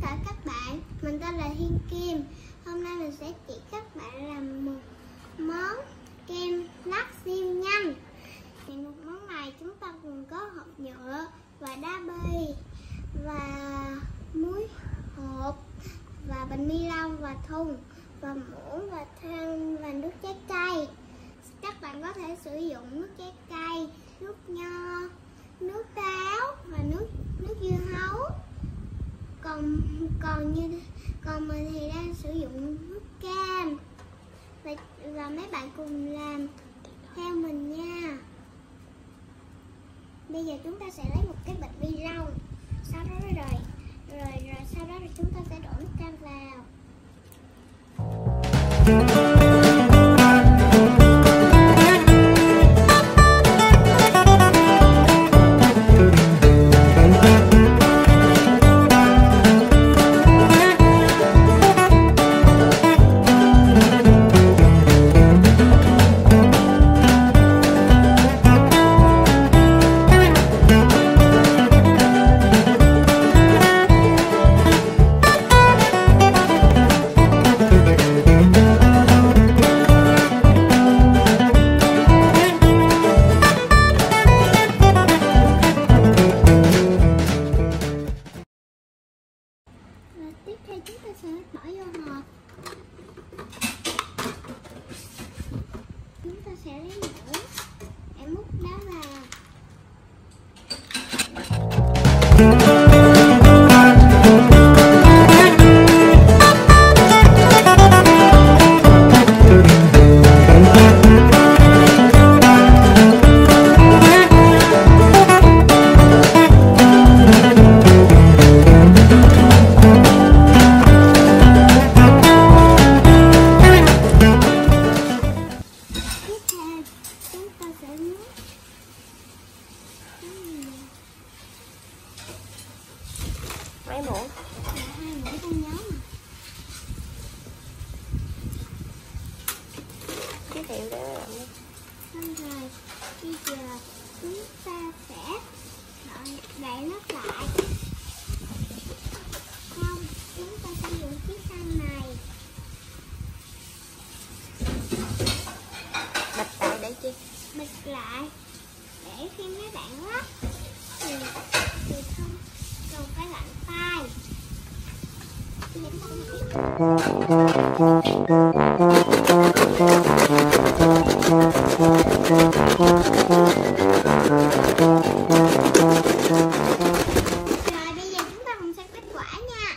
cả các bạn, mình tên là Thiên Kim. Hôm nay mình sẽ chỉ các bạn làm một món kem lắc siêu nhanh. Thì một món này chúng ta gồm có hộp nhựa và đá bê và muối hộp và bịch ni lông và thùng và muỗng và than và nước trái cây. Các bạn có thể sử dụng nước trái cây, nước nho, nước táo và nước dưa hấu. Còn mình thì đang sử dụng nước cam. Và mấy bạn cùng làm theo mình nha. Bây giờ chúng ta sẽ lấy một cái bịch ni lông, sau đó sau đó chúng ta sẽ đổ nước cam vào. Tiếp theo chúng ta sẽ bỏ vô hộp. Chúng ta sẽ lấy muỗng để múc đá vào. Mấy muỗng? 2 muỗng con nhớ mà. Giới thiệu để làm đi. Xong rồi, bây giờ chúng ta sẽ đậy nắp lại. Không, chúng ta sẽ dùng chiếc khăn này. Bịch lại để chi? Bịt lại để khi mấy bạn lắc thì không cần phải lạnh tay. Rồi bây giờ chúng ta cùng xem kết quả nha.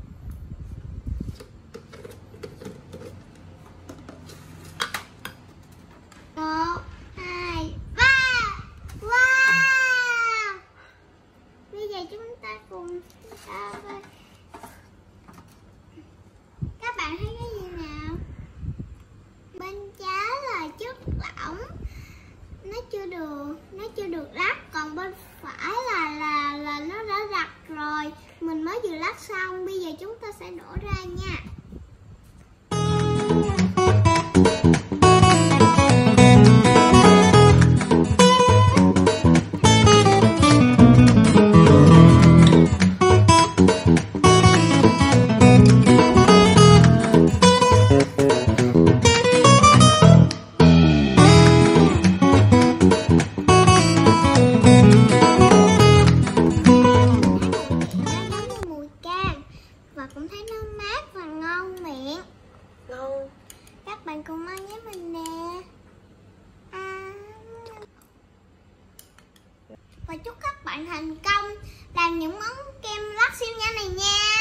Một, hai, ba. Wow! Bây giờ chúng ta cùng các bạn thấy cái gì nào? Bên trái là chất lỏng, nó chưa được lắc, còn bên phải là nó đã đặc rồi, mình mới vừa lắc xong. Bây giờ chúng ta sẽ đổ ra nha. Và cũng thấy nó mát và ngon miệng. Ngon. Các bạn cùng ăn với mình nè. Và chúc các bạn thành công làm những món kem lắc siêu nhanh này nha.